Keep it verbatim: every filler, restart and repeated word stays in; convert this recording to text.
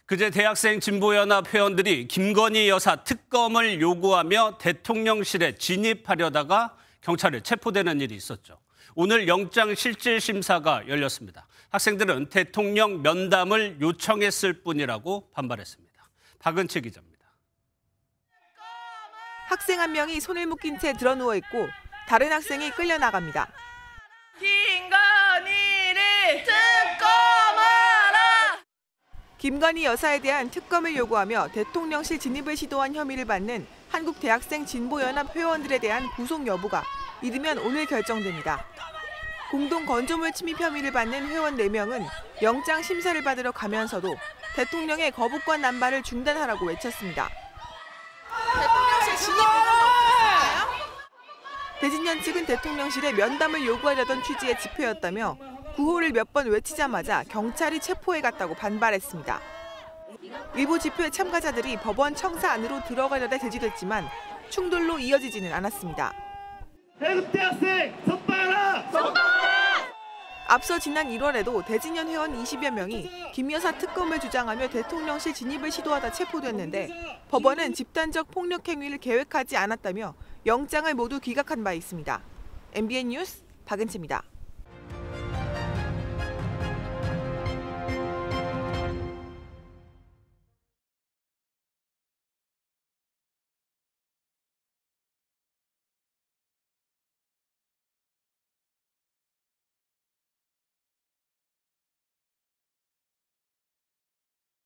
그제 대학생 진보연합 회원들이 김건희 여사 특검을 요구하며 대통령실에 진입하려다가 경찰에 체포되는 일이 있었죠. 오늘 영장실질심사가 열렸습니다. 학생들은 대통령 면담을 요청했을 뿐이라고 반발했습니다. 박은채 기자입니다. 학생 한 명이 손을 묶인 채 드러누워 있고 다른 학생이 끌려나갑니다. 김건희를 특검하라! 김건희 여사에 대한 특검을 요구하며 대통령실 진입을 시도한 혐의를 받는 한국대학생 진보연합 회원들에 대한 구속 여부가 이르면 오늘 결정됩니다. 공동 건조물 침입 혐의를 받는 회원 네 명은 영장 심사를 받으러 가면서도 대통령의 거부권 남발을 중단하라고 외쳤습니다. 대통령실 진입 의견이 없었을까요? 대진현 측은 대통령실에 면담을 요구하려던 취지의 집회였다며 구호를 몇 번 외치자마자 경찰이 체포해 갔다고 반발했습니다. 일부 집회 참가자들이 법원 청사 안으로 들어가려다 제지됐지만 충돌로 이어지지는 않았습니다. 대학생 석방하라! 앞서 지난 일월에도 대진현 회원 이십여 명이 김 여사 특검을 주장하며 대통령실 진입을 시도하다 체포됐는데 법원은 집단적 폭력 행위를 계획하지 않았다며 영장을 모두 기각한 바 있습니다. 엠비엔 뉴스 박은채입니다.